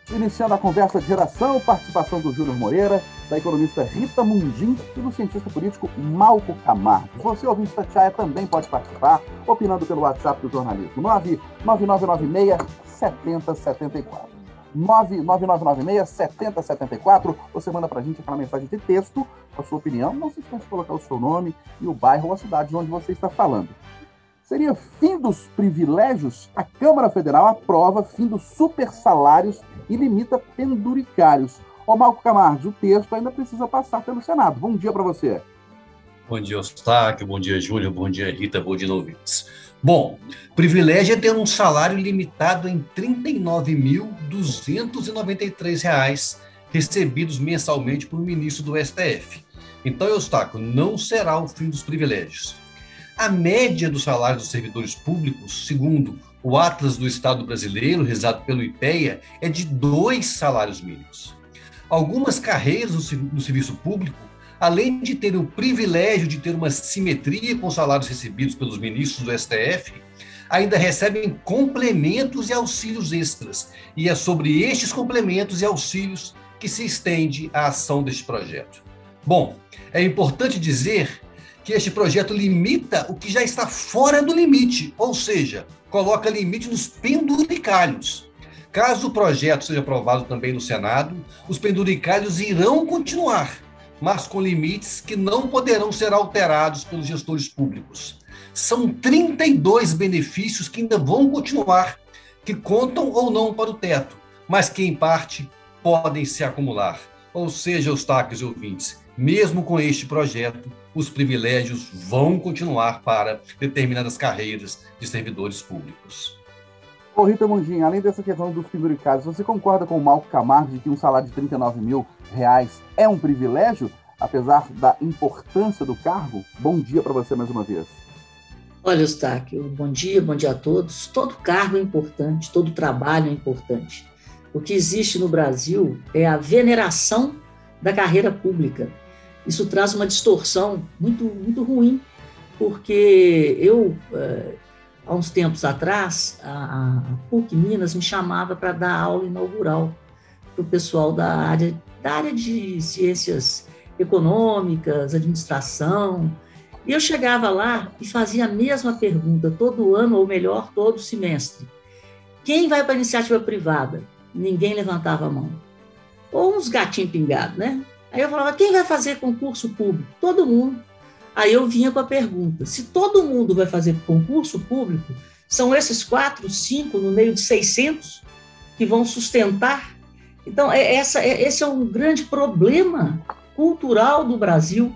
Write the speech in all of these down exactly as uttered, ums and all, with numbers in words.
Iniciando a conversa de geração, participação do Júnior Moreira, da economista Rita Mundim e do cientista político Malco Camargo. Você, ouvinte da Tchaia, também pode participar, opinando pelo WhatsApp do jornalismo, nove nove nove nove seis sete zero sete quatro. nove nove nove nove seis sete zero sete quatro. Você manda pra gente aquela mensagem de texto, a sua opinião, não se esqueça de colocar o seu nome e o bairro ou a cidade de onde você está falando. Seria fim dos privilégios? A Câmara Federal aprova fim dos supersalários e limita penduricários. Ô, Malco Camargo, o texto ainda precisa passar pelo Senado. Bom dia para você. Bom dia, Eustáquio. Bom dia, Júlio. Bom dia, Rita. Bom dia, ouvintes. Bom, privilégio é ter um salário limitado em trinta e nove mil duzentos e noventa e três reais recebidos mensalmente por ministro do S T F. Então, Eustáquio, não será o fim dos privilégios. A média do salário dos servidores públicos, segundo o Atlas do Estado Brasileiro, realizado pelo IPEA, é de dois salários mínimos. Algumas carreiras no serviço público, além de terem o privilégio de ter uma simetria com os salários recebidos pelos ministros do S T F, ainda recebem complementos e auxílios extras. E é sobre estes complementos e auxílios que se estende a ação deste projeto. Bom, é importante dizer que este projeto limita o que já está fora do limite, ou seja, coloca limite nos penduricalhos. Caso o projeto seja aprovado também no Senado, os penduricalhos irão continuar, mas com limites que não poderão ser alterados pelos gestores públicos. São trinta e dois benefícios que ainda vão continuar, que contam ou não para o teto, mas que, em parte, podem se acumular. Ou seja, Eustáquio e ouvintes, mesmo com este projeto, os privilégios vão continuar para determinadas carreiras de servidores públicos. Ô, Rita Mundim, além dessa questão dos penduricários, você concorda com o Malco Camargo de que um salário de trinta e nove mil reais é um privilégio, apesar da importância do cargo? Bom dia para você mais uma vez. Olha, Eustáquio, bom dia, bom dia a todos. Todo cargo é importante, todo trabalho é importante. O que existe no Brasil é a veneração da carreira pública. Isso traz uma distorção muito, muito ruim, porque eu, eh, há uns tempos atrás, a, a PUC Minas me chamava para dar aula inaugural para o pessoal da área, da área de ciências econômicas, administração, e eu chegava lá e fazia a mesma pergunta todo ano, ou melhor, todo semestre. Quem vai para a iniciativa privada? Ninguém levantava a mão. Ou uns gatinhos pingados, né? Aí eu falava, quem vai fazer concurso público? Todo mundo. Aí eu vinha com a pergunta, se todo mundo vai fazer concurso público, são esses quatro, cinco, no meio de seiscentos, que vão sustentar? Então, é, essa, é, esse é um grande problema cultural do Brasil.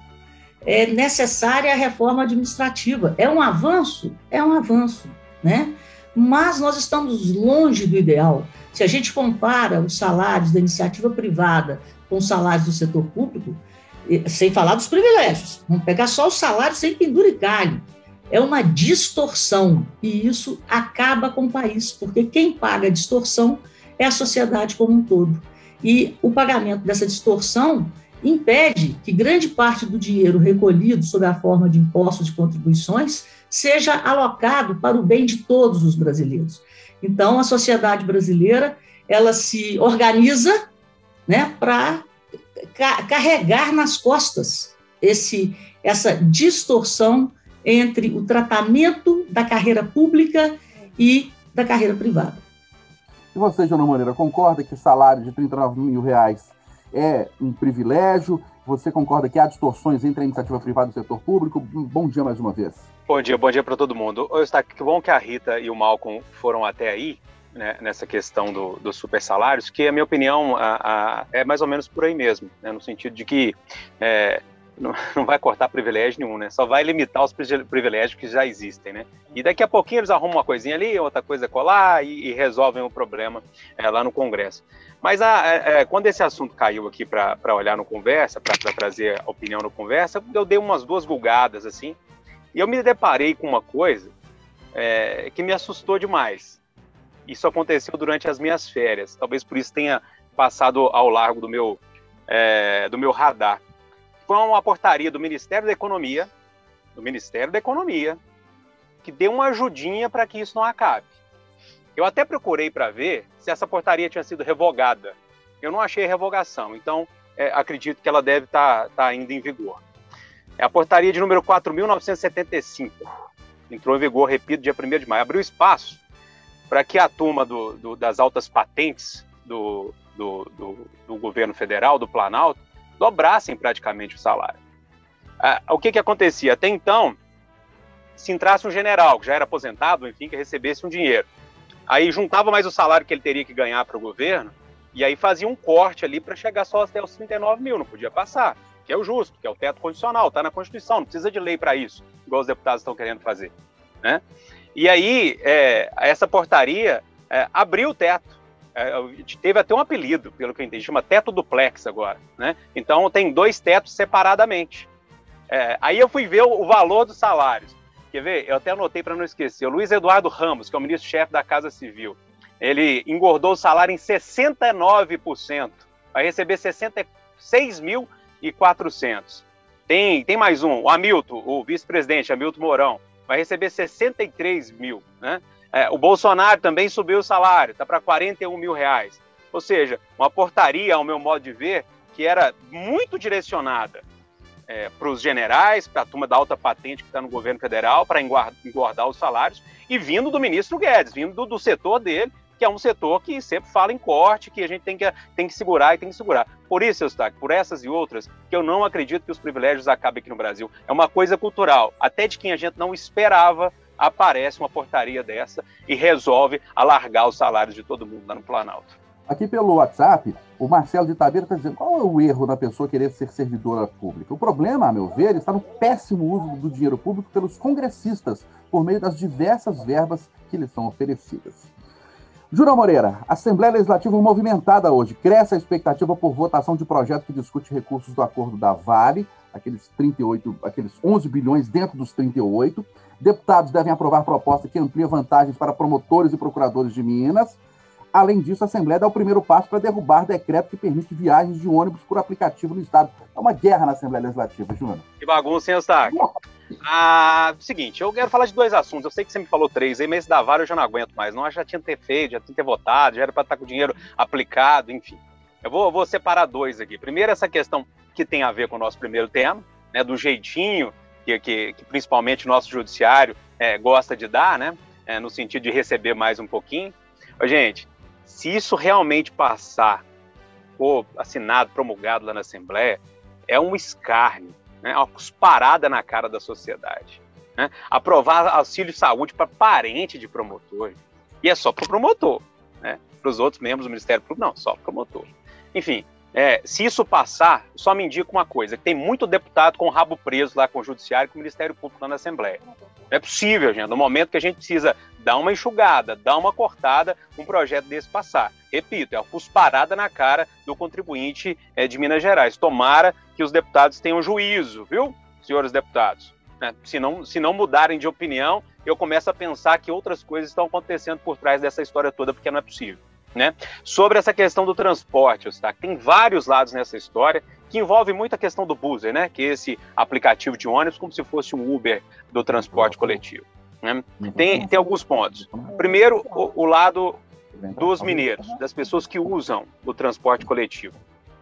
É necessária a reforma administrativa. É um avanço? É um avanço, né? Mas nós estamos longe do ideal. Se a gente compara os salários da iniciativa privada com os salários do setor público, sem falar dos privilégios, vamos pegar só os salários sem penduricalho, é uma distorção, e isso acaba com o país, porque quem paga a distorção é a sociedade como um todo. E o pagamento dessa distorção impede que grande parte do dinheiro recolhido sob a forma de impostos e contribuições seja alocado para o bem de todos os brasileiros. Então, a sociedade brasileira, ela se organiza, né, para ca- carregar nas costas esse, essa distorção entre o tratamento da carreira pública e da carreira privada. E você, Júnior Moreira, concorda que salário de trinta e nove mil reais é um privilégio? Você concorda que há distorções entre a iniciativa privada e o setor público? Bom dia mais uma vez. Bom dia, bom dia para todo mundo. Eustáquio, que bom que a Rita e o Malcolm foram até aí, né, nessa questão do, dos super salários, que a minha opinião a, a, é mais ou menos por aí mesmo, né, no sentido de que é, não, não vai cortar privilégio nenhum, né, só vai limitar os privilégios que já existem, né, e daqui a pouquinho eles arrumam uma coisinha ali, outra coisa colar e, e resolvem o problema é, lá no Congresso. Mas a, é, quando esse assunto caiu aqui para olhar no Conversa, para trazer a opinião no Conversa, eu dei umas duas vulgadas assim, e eu me deparei com uma coisa é, que me assustou demais. Isso aconteceu durante as minhas férias, talvez por isso tenha passado ao largo do meu, é, do meu radar. Foi uma portaria do Ministério da Economia, do Ministério da Economia, que deu uma ajudinha para que isso não acabe. Eu até procurei para ver se essa portaria tinha sido revogada. Eu não achei revogação, então é, acredito que ela deve estar tá, tá ainda em vigor. É a portaria de número quatro mil novecentos e setenta e cinco. Entrou em vigor, repito, dia primeiro de maio. Abriu espaço para que a turma do, do, das altas patentes do, do, do, do governo federal, do Planalto, dobrassem praticamente o salário. Ah, o que, que acontecia? Até então, se entrasse um general, que já era aposentado, enfim, que recebesse um dinheiro. Aí juntava mais o salário que ele teria que ganhar para o governo, e aí fazia um corte ali para chegar só até os trinta e nove mil, não podia passar, que é o justo, que é o teto constitucional, está na Constituição, não precisa de lei para isso, igual os deputados estão querendo fazer, né? E aí, é, essa portaria é, abriu o teto, é, teve até um apelido, pelo que eu entendi, chama teto duplex agora, né? Então tem dois tetos separadamente. É, aí eu fui ver o, o valor dos salários. Quer ver? Eu até anotei para não esquecer. O Luiz Eduardo Ramos, que é o ministro-chefe da Casa Civil, ele engordou o salário em sessenta e nove por cento. Vai receber sessenta e seis mil e quatrocentos. Tem, tem mais um, o Hamilton, o vice-presidente, Hamilton Mourão, vai receber sessenta e três mil. Né? É, o Bolsonaro também subiu o salário, está para quarenta e um mil reais. Ou seja, uma portaria, ao meu modo de ver, que era muito direcionada É, para os generais, para a turma da alta patente que está no governo federal, para engordar os salários, e vindo do ministro Guedes, vindo do, do setor dele, que é um setor que sempre fala em corte, que a gente tem que, tem que segurar e tem que segurar. Por isso, Eustáquio, por essas e outras, que eu não acredito que os privilégios acabem aqui no Brasil. É uma coisa cultural, até de quem a gente não esperava, aparece uma portaria dessa e resolve alargar os salários de todo mundo lá no Planalto. Aqui pelo WhatsApp, o Marcelo de Itabeira está dizendo qual é o erro da pessoa querer ser servidora pública. O problema, a meu ver, está no péssimo uso do dinheiro público pelos congressistas por meio das diversas verbas que lhes são oferecidas. Júnior Moreira, Assembleia Legislativa movimentada hoje. Cresce a expectativa por votação de projeto que discute recursos do acordo da Vale, aqueles, trinta e oito, aqueles onze bilhões dentro dos trinta e oito. Deputados devem aprovar proposta que amplia vantagens para promotores e procuradores de Minas. Além disso, a Assembleia dá o primeiro passo para derrubar decreto que permite viagens de ônibus por aplicativo no Estado. É uma guerra na Assembleia Legislativa, Júnior. Que bagunça, hein, Eustáquio? Ah, seguinte, eu quero falar de dois assuntos. Eu sei que você me falou três, aí, mas esse da Vale eu já não aguento mais. Não, já tinha que ter feito, já tinha que ter votado, já era para estar com o dinheiro aplicado, enfim. Eu vou, eu vou separar dois aqui. Primeiro, essa questão que tem a ver com o nosso primeiro tema, né, do jeitinho que, que, que principalmente o nosso judiciário é, gosta de dar, né, é, no sentido de receber mais um pouquinho. Ô, gente, se isso realmente passar, for assinado, promulgado lá na Assembleia, é um escárnio, né? Uma cusparada na cara da sociedade. Né? Aprovar auxílio saúde para parente de promotor. E é só para o promotor. Né? Para os outros membros do Ministério Público, não, só para o promotor. Enfim, é, se isso passar, só me indica uma coisa, que tem muito deputado com o rabo preso lá com o Judiciário e com o Ministério Público lá na Assembleia. Não é possível, gente, no momento que a gente precisa dar uma enxugada, dar uma cortada, um projeto desse passar. Repito, é uma cusparada na cara do contribuinte é, de Minas Gerais. Tomara que os deputados tenham juízo, viu, senhores deputados? Né? Se não, se não mudarem de opinião, eu começo a pensar que outras coisas estão acontecendo por trás dessa história toda, porque não é possível. Né? Sobre essa questão do transporte, tá? Tem vários lados nessa história que envolve muito a questão do Buzer, né? Que é esse aplicativo de ônibus como se fosse um Uber do transporte coletivo. Né? Tem, tem alguns pontos. Primeiro, o, o lado dos mineiros, das pessoas que usam o transporte coletivo.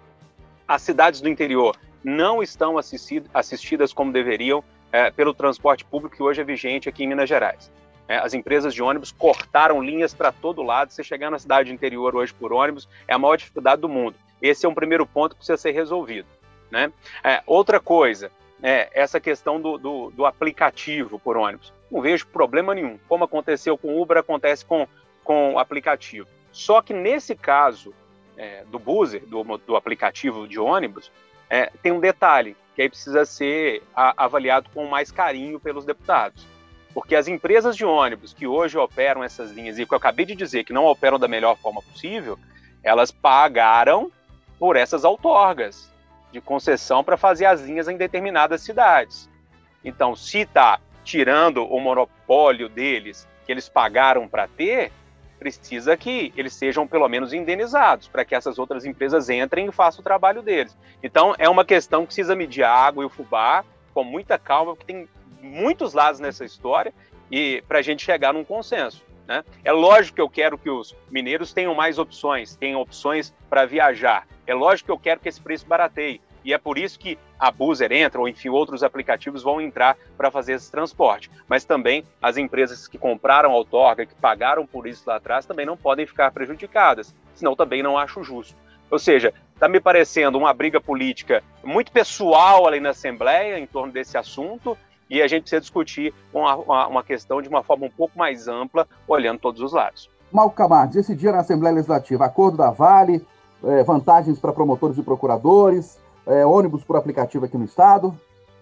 As cidades do interior não estão assistid, assistidas como deveriam é, pelo transporte público que hoje é vigente aqui em Minas Gerais. É, as empresas de ônibus cortaram linhas para todo lado. Você chegar na cidade interior hoje por ônibus é a maior dificuldade do mundo. Esse é um primeiro ponto que precisa ser resolvido. Né? É, outra coisa, é essa questão do, do, do aplicativo por ônibus. Não vejo problema nenhum. Como aconteceu com o Uber, acontece com, com o aplicativo. Só que nesse caso é, do Buzer, do, do aplicativo de ônibus, é, tem um detalhe que aí precisa ser a, avaliado com mais carinho pelos deputados. Porque as empresas de ônibus que hoje operam essas linhas, e que eu acabei de dizer que não operam da melhor forma possível, elas pagaram por essas outorgas de concessão para fazer as linhas em determinadas cidades. Então, se está tirando o monopólio deles, que eles pagaram para ter, precisa que eles sejam pelo menos indenizados, para que essas outras empresas entrem e façam o trabalho deles. Então, é uma questão que precisa medir a água e o fubá com muita calma, porque tem muitos lados nessa história, e para a gente chegar num consenso. né? É lógico que eu quero que os mineiros tenham mais opções, tenham opções para viajar. É lógico que eu quero que esse preço barateie. E é por isso que a Buzer entra, ou enfim, outros aplicativos vão entrar para fazer esse transporte. Mas também as empresas que compraram a outorga, que pagaram por isso lá atrás, também não podem ficar prejudicadas, senão também não acho justo. Ou seja, está me parecendo uma briga política muito pessoal ali na Assembleia em torno desse assunto, e a gente precisa discutir uma, uma, uma questão de uma forma um pouco mais ampla, olhando todos os lados. Malco Camargo, esse dia na Assembleia Legislativa, acordo da Vale, é, vantagens para promotores e procuradores, é, ônibus por aplicativo aqui no estado.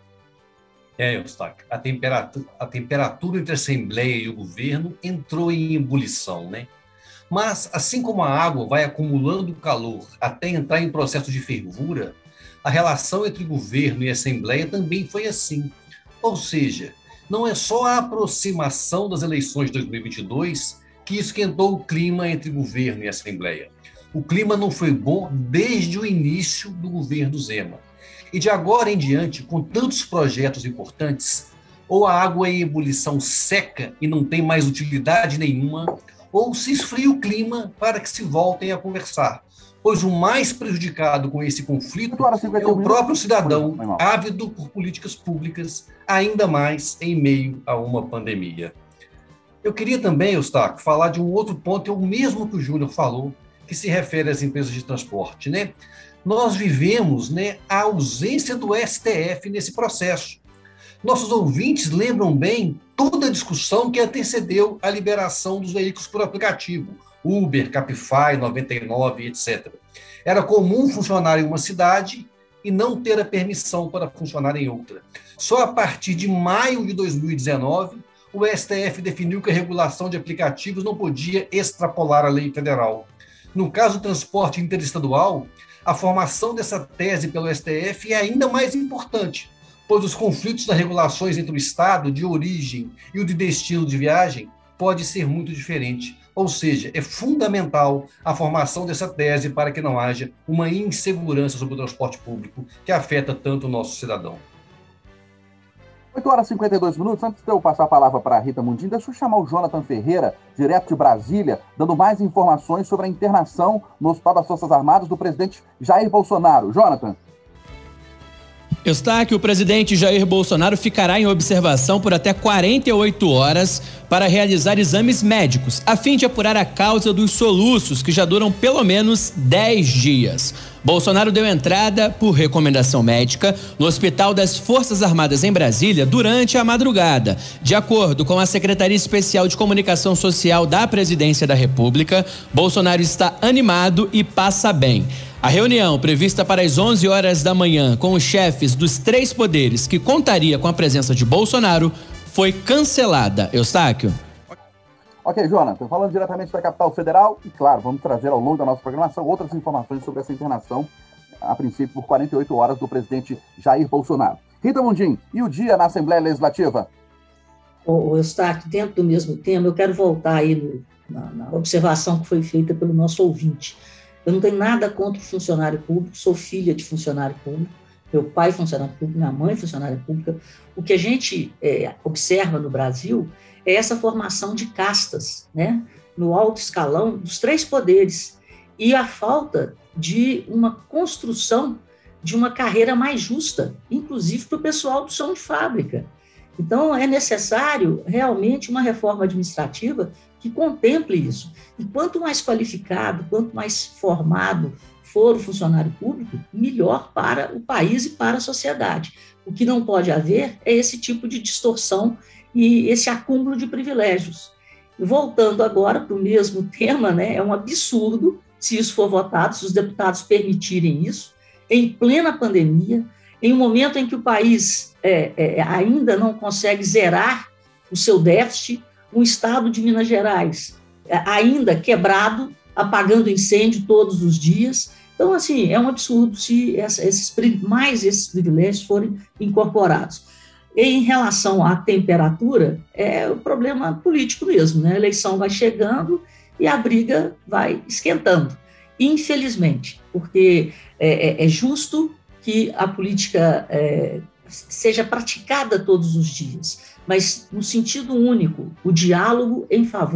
É, Eustáquio, a temperatura, a temperatura entre a Assembleia e o governo entrou em ebulição, né? Mas, assim como a água vai acumulando calor até entrar em processo de fervura, a relação entre o governo e a Assembleia também foi assim. Ou seja, não é só a aproximação das eleições de dois mil e vinte e dois que esquentou o clima entre governo e Assembleia. O clima não foi bom desde o início do governo Zema. E de agora em diante, com tantos projetos importantes, ou a água em ebulição seca e não tem mais utilidade nenhuma, ou se esfria o clima para que se voltem a conversar. Pois o mais prejudicado com esse conflito é o próprio cidadão, ávido por políticas públicas, ainda mais em meio a uma pandemia. Eu queria também, Eustáquio, falar de um outro ponto, é o mesmo que o Júnior falou, que se refere às empresas de transporte, né? Nós vivemos, né, a ausência do S T F nesse processo. Nossos ouvintes lembram bem toda a discussão que antecedeu a liberação dos veículos por aplicativo, Uber, Cabify, noventa e nove, etcétera. Era comum funcionar em uma cidade e não ter a permissão para funcionar em outra. Só a partir de maio de dois mil e dezenove, o S T F definiu que a regulação de aplicativos não podia extrapolar a lei federal. No caso do transporte interestadual, a formação dessa tese pelo S T F é ainda mais importante, pois os conflitos das regulações entre o estado de origem e o de destino de viagem pode ser muito diferente. Ou seja, é fundamental a formação dessa tese para que não haja uma insegurança sobre o transporte público que afeta tanto o nosso cidadão. oito horas e cinquenta e dois minutos. Antes de eu passar a palavra para a Rita Mundim, deixa eu chamar o Jonathan Ferreira, direto de Brasília, dando mais informações sobre a internação no Hospital das Forças Armadas do presidente Jair Bolsonaro. Jonathan. Eustáquio, o presidente Jair Bolsonaro ficará em observação por até quarenta e oito horas para realizar exames médicos, a fim de apurar a causa dos soluços, que já duram pelo menos dez dias. Bolsonaro deu entrada, por recomendação médica, no Hospital das Forças Armadas em Brasília durante a madrugada. De acordo com a Secretaria Especial de Comunicação Social da Presidência da República, Bolsonaro está animado e passa bem. A reunião, prevista para as onze horas da manhã com os chefes dos três poderes, que contaria com a presença de Bolsonaro, foi cancelada. Eustáquio. Ok, Jonathan, falando diretamente da capital federal, e claro, vamos trazer ao longo da nossa programação outras informações sobre essa internação, a princípio por quarenta e oito horas, do presidente Jair Bolsonaro. Rita Mundim, e o dia na Assembleia Legislativa? O Eustáquio, dentro do mesmo tema, eu quero voltar aí no, na, na observação que foi feita pelo nosso ouvinte. Eu não tenho nada contra o funcionário público, sou filha de funcionário público, meu pai é funcionário público, minha mãe é funcionária pública. O que a gente é, observa no Brasil é essa formação de castas, né, no alto escalão dos três poderes, e a falta de uma construção de uma carreira mais justa, inclusive para o pessoal do chão de fábrica. Então, é necessário realmente uma reforma administrativa que contemple isso. E quanto mais qualificado, quanto mais formado for o funcionário público, melhor para o país e para a sociedade. O que não pode haver é esse tipo de distorção e esse acúmulo de privilégios. E voltando agora para o mesmo tema, né, é um absurdo, se isso for votado, se os deputados permitirem isso, em plena pandemia, em um momento em que o país é, é, ainda não consegue zerar o seu déficit, um estado de Minas Gerais é, ainda quebrado, apagando incêndio todos os dias. Então, assim, é um absurdo se essa, esses, mais esses privilégios forem incorporados. E em relação à temperatura, é o problema político mesmo, né? A eleição vai chegando e a briga vai esquentando, infelizmente, porque é, é justo que a política é, seja praticada todos os dias, mas no sentido único, o diálogo em favor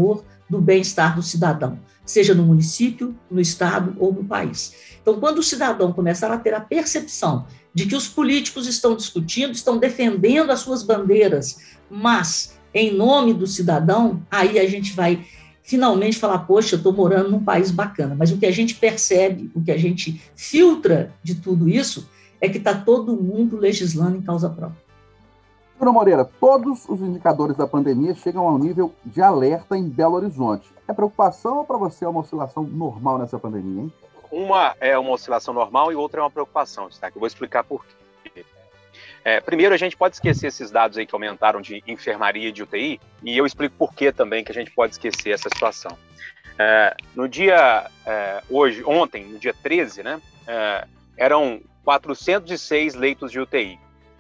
do bem-estar do cidadão, seja no município, no estado ou no país. Então, quando o cidadão começar a ter a percepção de que os políticos estão discutindo, estão defendendo as suas bandeiras, mas em nome do cidadão, aí a gente vai finalmente falar, poxa, eu estou morando num país bacana. Mas o que a gente percebe, o que a gente filtra de tudo isso, é que está todo mundo legislando em causa própria. Júnior Moreira, todos os indicadores da pandemia chegam ao nível de alerta em Belo Horizonte. É preocupação ou para você é uma oscilação normal nessa pandemia, hein? Uma é uma oscilação normal e outra é uma preocupação, tá? Eu vou explicar por quê. É, primeiro, a gente pode esquecer esses dados aí que aumentaram de enfermaria e de U T I, e eu explico por que também que a gente pode esquecer essa situação. É, no dia, é, hoje, ontem, no dia treze, né, é, eram quatrocentos e seis leitos de U T I.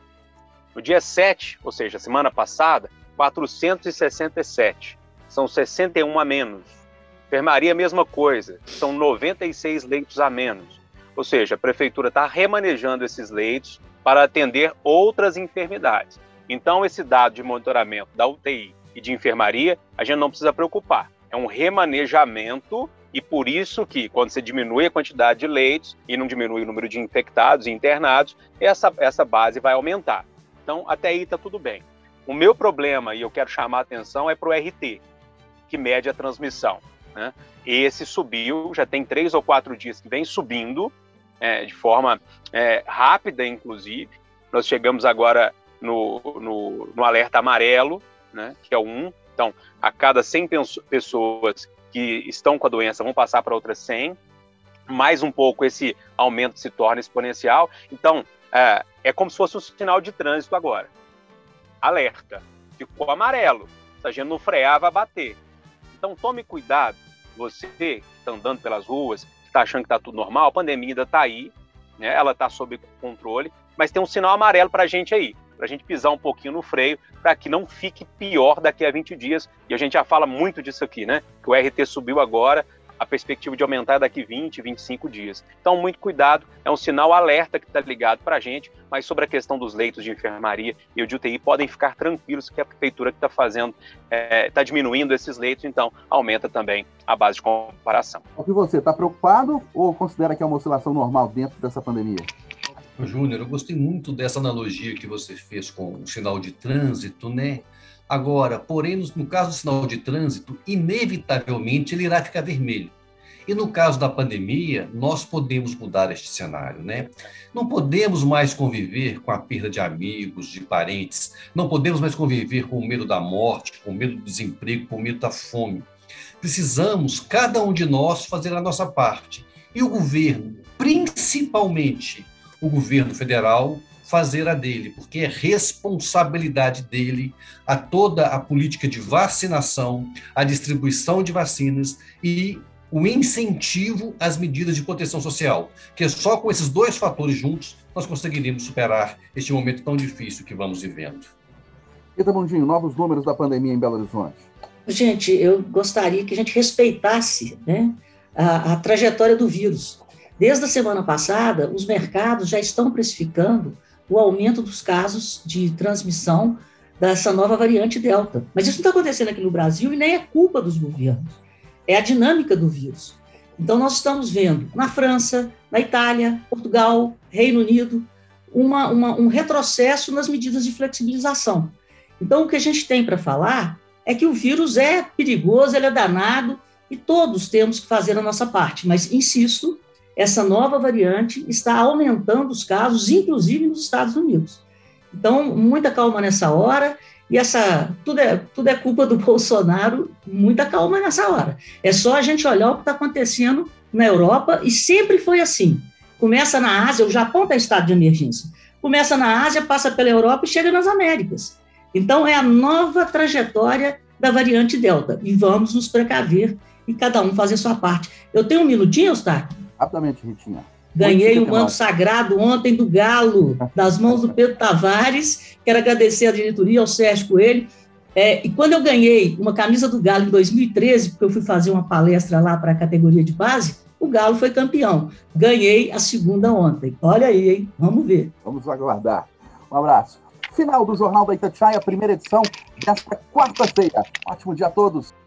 No dia sete, ou seja, semana passada, quatrocentos e sessenta e sete. São sessenta e um a menos. Enfermaria, mesma coisa, são noventa e seis leitos a menos. Ou seja, a prefeitura está remanejando esses leitos para atender outras enfermidades. Então, esse dado de monitoramento da U T I e de enfermaria, a gente não precisa preocupar. É um remanejamento e por isso que, quando você diminui a quantidade de leitos e não diminui o número de infectados e internados, essa, essa base vai aumentar. Então, até aí está tudo bem. O meu problema, e eu quero chamar a atenção, é para o R T, que mede a transmissão, né? Esse subiu, já tem três ou quatro dias que vem subindo, é, de forma é, rápida, inclusive. Nós chegamos agora no, no, no alerta amarelo, né, que é o um. Então, a cada cem pessoas que estão com a doença vão passar para outras cem. Mais um pouco esse aumento se torna exponencial. Então, é, é como se fosse um sinal de trânsito agora. Alerta. Ficou amarelo. Se a gente não frear, vai bater. Então, tome cuidado. Você que está andando pelas ruas, que está achando que está tudo normal, a pandemia ainda está aí, né? Ela está sob controle, mas tem um sinal amarelo para a gente aí, para a gente pisar um pouquinho no freio, para que não fique pior daqui a vinte dias. E a gente já fala muito disso aqui, né? Que o R T subiu agora, a perspectiva de aumentar é daqui vinte, vinte e cinco dias. Então, muito cuidado, é um sinal alerta que está ligado para a gente, mas sobre a questão dos leitos de enfermaria e o de U T I, podem ficar tranquilos que a prefeitura que está fazendo, está é, diminuindo esses leitos, então aumenta também a base de comparação. O que você, está preocupado ou considera que é uma oscilação normal dentro dessa pandemia? Júnior, eu gostei muito dessa analogia que você fez com o sinal de trânsito, né? Agora, porém, no, no caso do sinal de trânsito, inevitavelmente ele irá ficar vermelho. E no caso da pandemia, nós podemos mudar este cenário, né? Não podemos mais conviver com a perda de amigos, de parentes, não podemos mais conviver com o medo da morte, com o medo do desemprego, com o medo da fome. Precisamos, cada um de nós, fazer a nossa parte. E o governo, principalmente o governo federal, fazer a dele, porque é responsabilidade dele a toda a política de vacinação, a distribuição de vacinas e o incentivo às medidas de proteção social, que só com esses dois fatores juntos nós conseguiríamos superar este momento tão difícil que vamos vivendo. Rita Mundinho, novos números da pandemia em Belo Horizonte. Gente, eu gostaria que a gente respeitasse, né, a, a trajetória do vírus. Desde a semana passada, os mercados já estão precificando o aumento dos casos de transmissão dessa nova variante Delta. Mas isso não está acontecendo aqui no Brasil e nem é culpa dos governos. É a dinâmica do vírus. Então, nós estamos vendo na França, na Itália, Portugal, Reino Unido, uma, uma, um retrocesso nas medidas de flexibilização. Então, o que a gente tem para falar é que o vírus é perigoso, ele é danado, e todos temos que fazer a nossa parte. Mas, insisto, essa nova variante está aumentando os casos, inclusive nos Estados Unidos. Então, muita calma nessa hora, e essa, tudo, é, tudo é culpa do Bolsonaro, muita calma nessa hora. É só a gente olhar o que está acontecendo na Europa, e sempre foi assim. Começa na Ásia, o Japão está em estado de emergência. Começa na Ásia, passa pela Europa e chega nas Américas. Então, é a nova trajetória da variante Delta, e vamos nos precaver e cada um fazer sua parte. Eu tenho um minutinho, Eustáquio? Rapidamente, Ritinha. Ganhei o manto sagrado ontem do Galo, das mãos do Pedro Tavares. Quero agradecer à diretoria, ao Sérgio Coelho. É, e quando eu ganhei uma camisa do Galo em dois mil e treze, porque eu fui fazer uma palestra lá para a categoria de base, o Galo foi campeão. Ganhei a segunda ontem. Olha aí, hein? Vamos ver. Vamos aguardar. Um abraço. Final do Jornal da Itatiaia, primeira edição desta quarta-feira. Ótimo dia a todos.